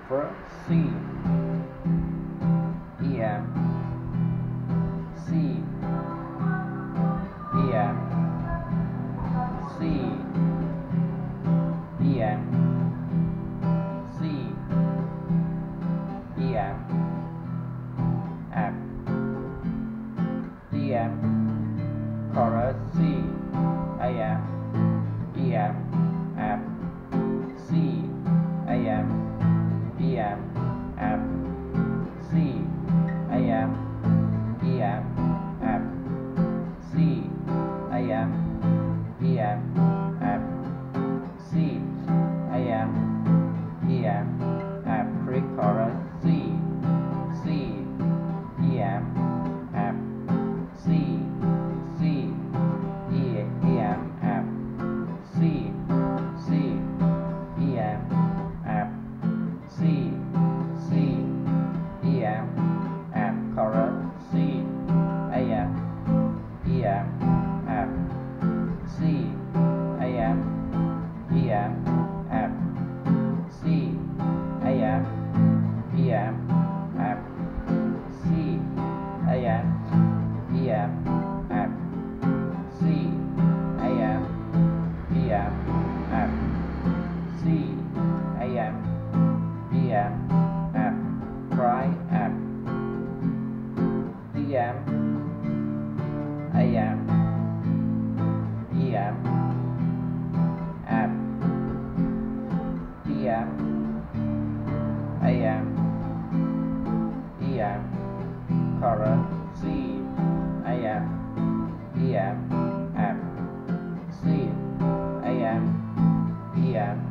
for C, E M, C, E M, C, E M, C, E M, F, D M, chorus C, A M, E M, F, C, A M, E M, F, C, A M, E M, F, C, A M, E M, F, C, A M, E M, F, pre-chorus C, C, E M, F, C, C, E M, F, C, C, E M, F, C, C, E M, F, chorus C, A M, E M, F, C, A M, E M, F, C, A M, E M, F, C, A M, E M, F, C, A M, E M, F, C, A M, E M, F, try F, D M, A M, E M, F, D M, A M, E M, chorus C, A M, E M, F, C, A M, E M,